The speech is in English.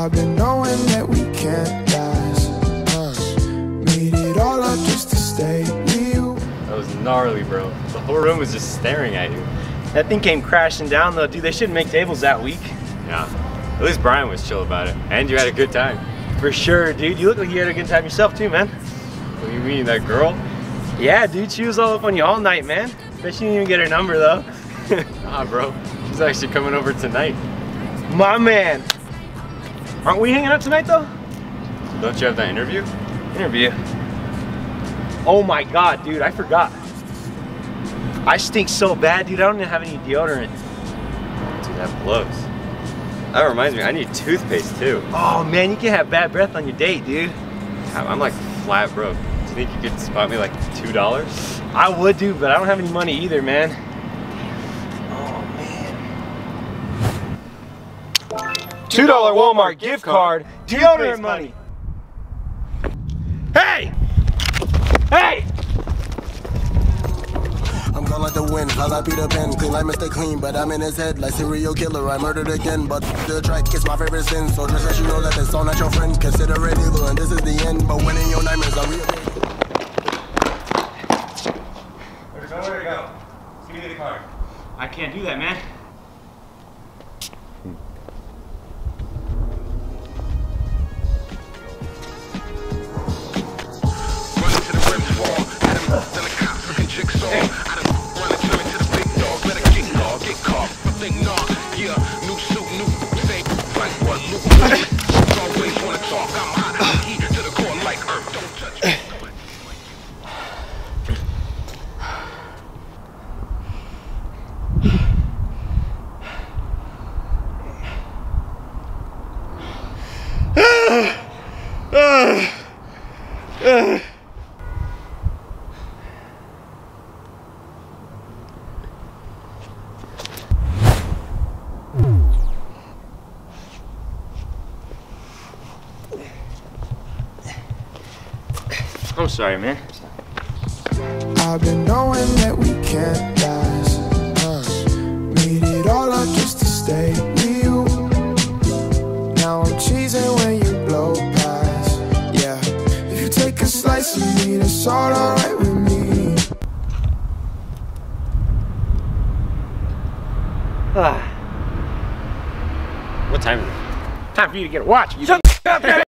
I've been knowing that we can't last. Made it all up just to stay with you. That was gnarly, bro. The whole room was just staring at you. That thing came crashing down though, dude. They shouldn't make tables that weak. Yeah. At least Brian was chill about it. And you had a good time. For sure, dude. You look like you had a good time yourself too, man. What do you mean, that girl? Yeah, dude. She was all up on you all night, man. Bet she didn't even get her number though. Nah, bro. She's actually coming over tonight. My man. Aren't we hanging out tonight though? Don't you have that interview? Interview? Oh my god, dude. I forgot. I stink so bad, dude. I don't even have any deodorant. Dude, that blows. That reminds me, I need toothpaste too. Oh man, you can have bad breath on your date, dude. I'm like flat broke. Do you think you could spot me like $2? I would, dude, but I don't have any money either, man. Oh man. $2 Walmart gift card, deodorant money. Hey! Hey! I'm gone like the wind, cause I beat a pen. Clean like Mr. Clean, but I'm in his head like serial killer. I murdered again, but the track is my favorite sin. So just let you know that this all not your friend. Consider it evil, and this is the end. But when in your nightmares are real. There's nowhere to go. Give me the card. I can't do that, man. Running to the rim's wall. Then the cops looking jigsaw. I done run into the big dog. Better get caught. Think nah, yeah, new suit, new same like what Luke. Always wanna talk. I'm hot. I'm heat to the core like earth. Don't touch me. I'm sorry, man. I've been knowing that we can't last. Made it all up just to stay with you. Now I'm cheesing when you blow past. Yeah, if you take a slice of me, that's all alright with me. What time is it? Time for you to get a watch. You shut up,